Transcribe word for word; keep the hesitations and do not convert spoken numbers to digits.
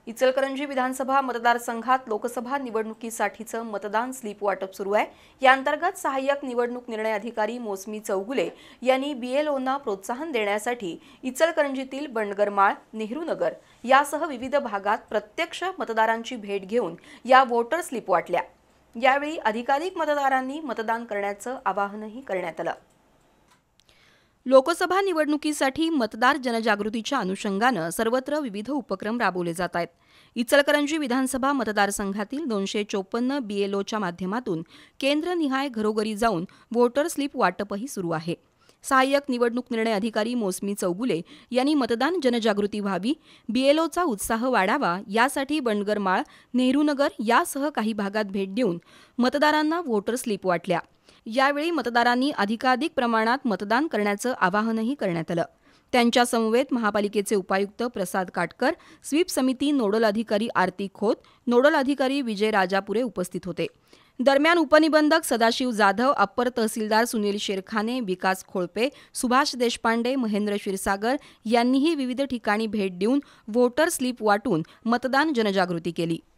इचलकरंजी विधानसभा मतदारसंघात लोकसभा निवडणुकीसाठीचं मतदान स्लिप वाटप सुरू आहे। या अंतर्गत सहाय्यक निवडणूक निर्णय अधिकारी मोसमी चौगुले यांनी बीएलओंना प्रोत्साहन देण्यासाठी इचलकरंजीतील बंडगरमाळ, नेहरूनगर यासह विविध भागात प्रत्यक्ष मतदारांची भेट घेऊन या वोटर स्लिप वाटल्या। यावेळी अधिकाधिक मतदारांनी मतदान करण्याचं आवाहनही करण्यात आलं। लोकसभा निवडणुकीसाठी मतदार जनजागृतीच्या अनुषंगानं सर्वत्र विविध उपक्रम राबवले जात आहेत। इचलकरंजी विधानसभा मतदारसंघातील दोनशे चोपन्न बीएलओच्या माध्यमातून केंद्रनिहाय घरोघरी जाऊन वोटर स्लिप वाटपही सुरू आहे। सहाय्यक निवडणूक निर्णय अधिकारी मोसमी चौगुले यांनी मतदान जनजागृती व्हावी, बीएलओचा उत्साह वाढावा यासाठी बंडगरमाळ, नेहरूनगर यासह काही भागात भेट देऊन मतदारांना वोटर स्लिप वाटल्या। यावेळी मतदारांनी अधिकाधिक प्रमाणात मतदान करण्याचं आवाहनही करण्यात आलं। त्यांच्या समवेत महापालिकेचे उपायुक्त प्रसाद काटकर, स्वीप समिती नोडल अधिकारी आरती खोत, नोडल अधिकारी विजय राजापुरे उपस्थित होते। दरम्यान उपनिबंधक सदाशिव जाधव, अप्पर तहसीलदार सुनील शेरखाने, विकास खोळपे, सुभाष देशपांडे, महेंद्र क्षीरसागर यांनीही विविध ठिकाणी भेट देऊन वोटर स्लिप वाटून मतदान जनजागृती केली।